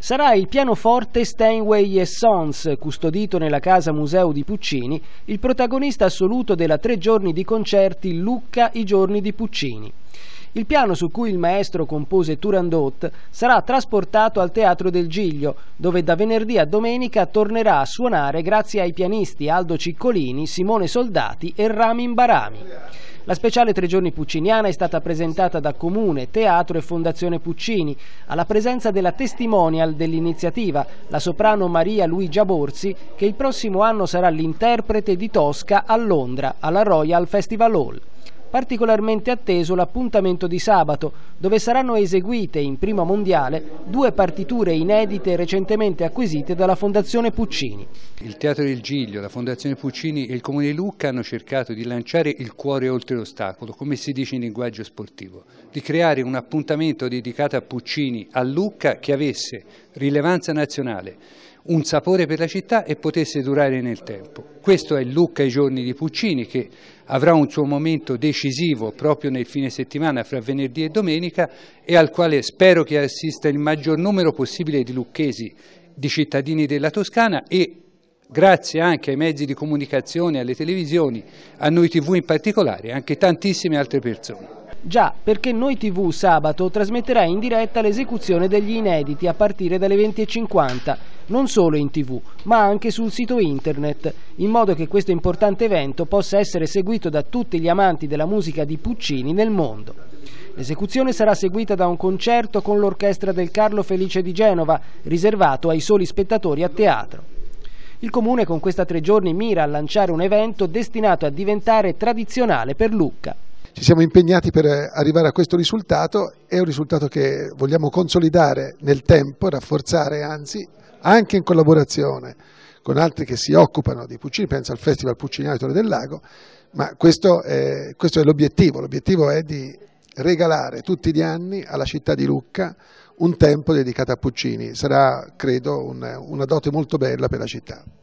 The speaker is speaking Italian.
Sarà il pianoforte Steinway & Sons, custodito nella casa museo di Puccini, il protagonista assoluto della 3 giorni di concerti Lucca i giorni di Puccini. Il piano su cui il maestro compose Turandot sarà trasportato al Teatro del Giglio, dove da venerdì a domenica tornerà a suonare grazie ai pianisti Aldo Ciccolini, Simone Soldati e Ramin Barami. La speciale 3 giorni pucciniana è stata presentata da Comune, Teatro e Fondazione Puccini, alla presenza della testimonial dell'iniziativa, la soprano Maria Luigia Borsi, che il prossimo anno sarà l'interprete di Tosca a Londra, alla Royal Festival Hall. Particolarmente atteso l'appuntamento di sabato, dove saranno eseguite in prima mondiale 2 partiture inedite recentemente acquisite dalla Fondazione Puccini. Il Teatro del Giglio, la Fondazione Puccini e il Comune di Lucca hanno cercato di lanciare il cuore oltre l'ostacolo, come si dice in linguaggio sportivo, di creare un appuntamento dedicato a Puccini a Lucca che avesse rilevanza nazionale, un sapore per la città e potesse durare nel tempo. Questo è Lucca i giorni di Puccini, che avrà un suo momento decisivo proprio nel fine settimana fra venerdì e domenica, e al quale spero che assista il maggior numero possibile di lucchesi, di cittadini della Toscana e grazie anche ai mezzi di comunicazione, alle televisioni, a Noi TV in particolare, anche tantissime altre persone. Già, perché Noi TV sabato trasmetterà in diretta l'esecuzione degli inediti a partire dalle 20:50, non solo in TV, ma anche sul sito internet, in modo che questo importante evento possa essere seguito da tutti gli amanti della musica di Puccini nel mondo. L'esecuzione sarà seguita da un concerto con l'orchestra del Carlo Felice di Genova, riservato ai soli spettatori a teatro. Il Comune con questa 3 giorni mira a lanciare un evento destinato a diventare tradizionale per Lucca. Ci siamo impegnati per arrivare a questo risultato, è un risultato che vogliamo consolidare nel tempo, rafforzare anzi, anche in collaborazione con altri che si occupano di Puccini, penso al Festival Pucciniano di Torre del Lago, ma questo è l'obiettivo è di regalare tutti gli anni alla città di Lucca un tempo dedicato a Puccini, sarà credo una dote molto bella per la città.